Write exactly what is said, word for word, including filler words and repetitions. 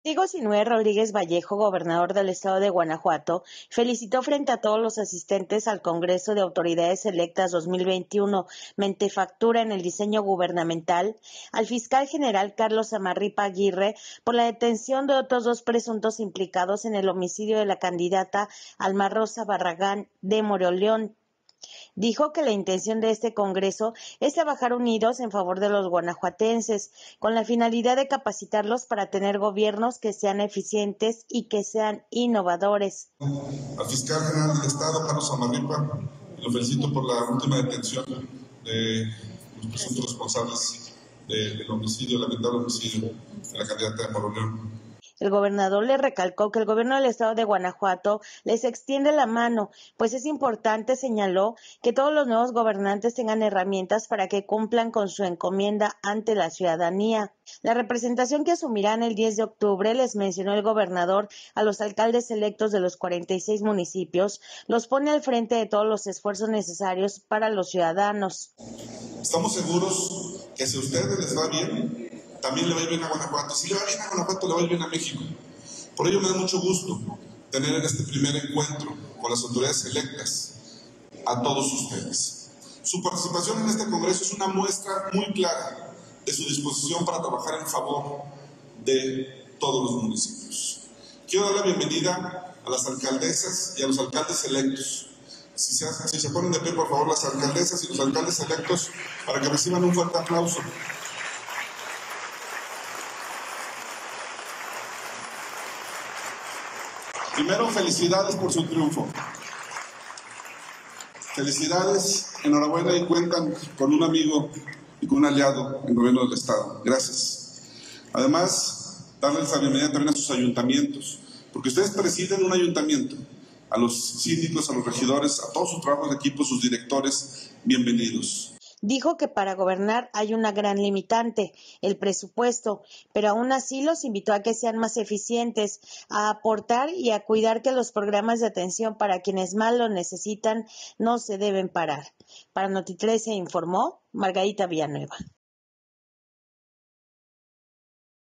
Diego Sinue Rodríguez Vallejo, gobernador del estado de Guanajuato, felicitó frente a todos los asistentes al Congreso de Autoridades Electas dos mil veintiuno, Mentefactura en el diseño gubernamental, al fiscal general Carlos Amarripa Aguirre por la detención de otros dos presuntos implicados en el homicidio de la candidata Alma Rosa Barragán de Moroleón. Dijo que la intención de este Congreso es trabajar unidos en favor de los guanajuatenses, con la finalidad de capacitarlos para tener gobiernos que sean eficientes y que sean innovadores. Al fiscal general del Estado, Carlos Amarripa, lo felicito por la última detención de los presuntos responsables de, del homicidio, lamentable homicidio de la candidata de Moroleón. El gobernador le recalcó que el gobierno del estado de Guanajuato les extiende la mano, pues es importante, señaló, que todos los nuevos gobernantes tengan herramientas para que cumplan con su encomienda ante la ciudadanía. La representación que asumirán el diez de octubre, les mencionó el gobernador, a los alcaldes electos de los cuarenta y seis municipios, los pone al frente de todos los esfuerzos necesarios para los ciudadanos. Estamos seguros que si a ustedes les va bien, también le va a ir bien a Guanajuato. Si le va bien a Guanajuato, le va a ir bien a México. Por ello me da mucho gusto tener en este primer encuentro con las autoridades electas a todos ustedes. Su participación en este Congreso es una muestra muy clara de su disposición para trabajar en favor de todos los municipios. Quiero dar la bienvenida a las alcaldesas y a los alcaldes electos. Si se, si se ponen de pie, por favor, las alcaldesas y los alcaldes electos, para que reciban un fuerte aplauso. Primero, felicidades por su triunfo. Felicidades, enhorabuena, y cuentan con un amigo y con un aliado en el gobierno del Estado. Gracias. Además, darles la bienvenida también a sus ayuntamientos, porque ustedes presiden un ayuntamiento. A los síndicos, a los regidores, a todos sus trabajos de equipo, sus directores, bienvenidos. Dijo que para gobernar hay una gran limitante, el presupuesto, pero aún así los invitó a que sean más eficientes, a aportar y a cuidar que los programas de atención para quienes más lo necesitan no se deben parar. Para Noti trece informó Margarita Villanueva.